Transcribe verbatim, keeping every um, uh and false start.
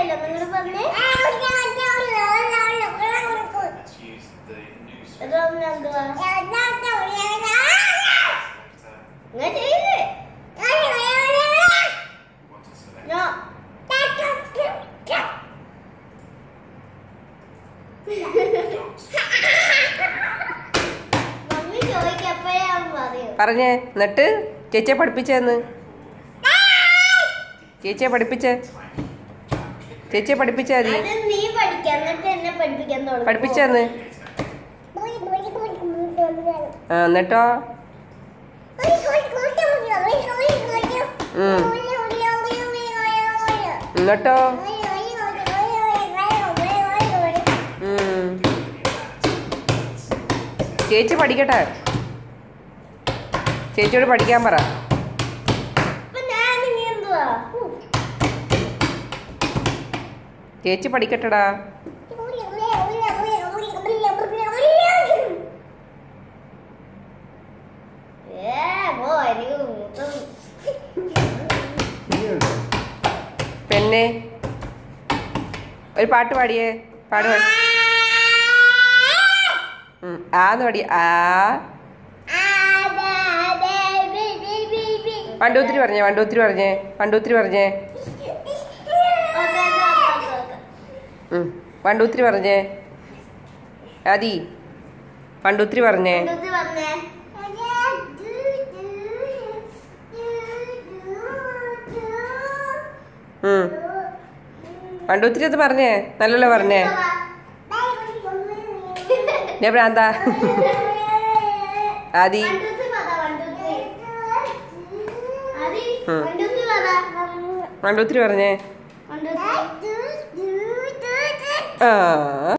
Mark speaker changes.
Speaker 1: പറഞ്ഞേ എന്നിട്ട് ചേച്ചിയെ പഠിപ്പിച്ചെന്ന് ചേച്ചിയെ പഠിപ്പിച്ചേ ചേച്ചിയെ പഠിപ്പിച്ചാ മതി പഠിപ്പിച്ചെന്ന് ആ എന്നിട്ടോ എന്നിട്ടോ ചേച്ചി പഠിക്കട്ടെ ചേച്ചിയോട് പഠിക്കാൻ പറ ചേച്ചി പഠിക്കട്ടെടാ പെണ്ണെ ഒരു പാട്ട് പാടിയേ പാട് പാടി ആന്ന് പാടി ആ വണ്ടൂത്തിരി പറഞ്ഞേ വണ്ടൂത്തിരി പറഞ്ഞേ വണ്ടൂത്തിരി പറഞ്ഞേ വണ്ടൂത്തിരി പറഞ്ഞേ ആദി വണ്ടൂത്തിരി പറഞ്ഞേ വണ്ടൂത്തിരി അത് പറഞ്ഞേ നല്ലല്ലോ പറഞ്ഞേ ഞാൻ ഭ്രാന്താ ആദി വണ്ടൂത്തിരി പറഞ്ഞേ ആ